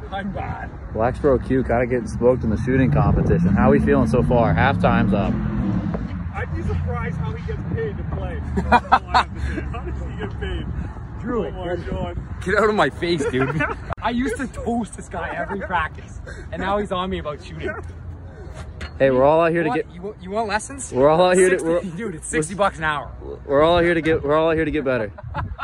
I'm bad. Blacksboro Q kind of getting smoked in the shooting competition. How are we feeling so far? Halftime's up. I'd be surprised how he gets paid to play. That's all I have to say. How does he get paid? Drew, oh my God. Get out of my face, dude. I used to toast this guy every practice, and now he's on me about shooting. Hey, we're all out here to get. You want lessons? We're all out here to. Dude, it's $60 an hour. We're all here to get. We're all here to get better.